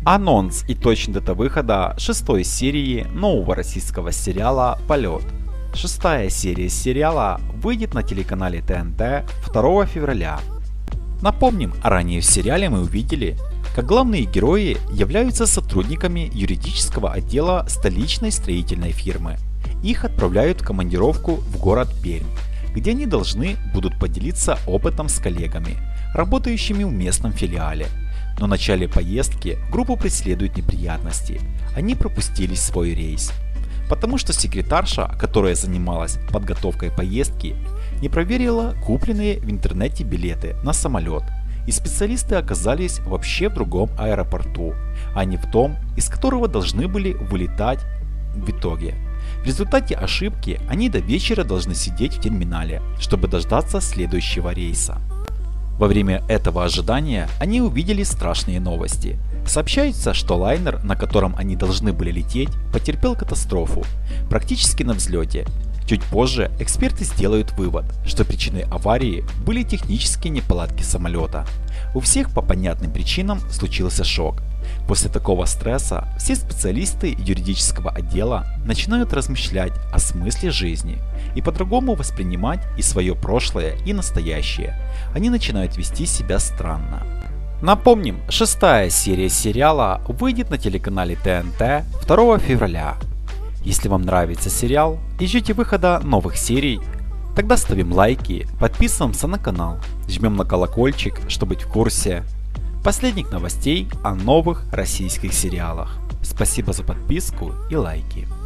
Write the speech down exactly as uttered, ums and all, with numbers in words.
Анонс и точная дата выхода шестой серии нового российского сериала «Полет». Шестая серия сериала выйдет на телеканале Т Н Т второго февраля. Напомним, ранее в сериале мы увидели, как главные герои являются сотрудниками юридического отдела столичной строительной фирмы. Их отправляют в командировку в город Пермь, где они должны будут поделиться опытом с коллегами, работающими в местном филиале. Но в начале поездки группу преследуют неприятности. Они пропустили свой рейс, потому что секретарша, которая занималась подготовкой поездки, не проверила купленные в интернете билеты на самолет, и специалисты оказались вообще в другом аэропорту, а не в том, из которого должны были вылетать в итоге. В результате ошибки они до вечера должны сидеть в терминале, чтобы дождаться следующего рейса. Во время этого ожидания они увидели страшные новости. Сообщается, что лайнер, на котором они должны были лететь, потерпел катастрофу, практически на взлете. Чуть позже эксперты сделают вывод, что причиной аварии были технические неполадки самолета. У всех по понятным причинам случился шок. После такого стресса все специалисты юридического отдела начинают размышлять о смысле жизни и по-другому воспринимать и свое прошлое, и настоящее. Они начинают вести себя странно. Напомним, шестая серия сериала выйдет на телеканале Т Н Т второго февраля. Если вам нравится сериал и ждете выхода новых серий, тогда ставим лайки, подписываемся на канал, жмем на колокольчик, чтобы быть в курсе последних новостей о новых российских сериалах. Спасибо за подписку и лайки.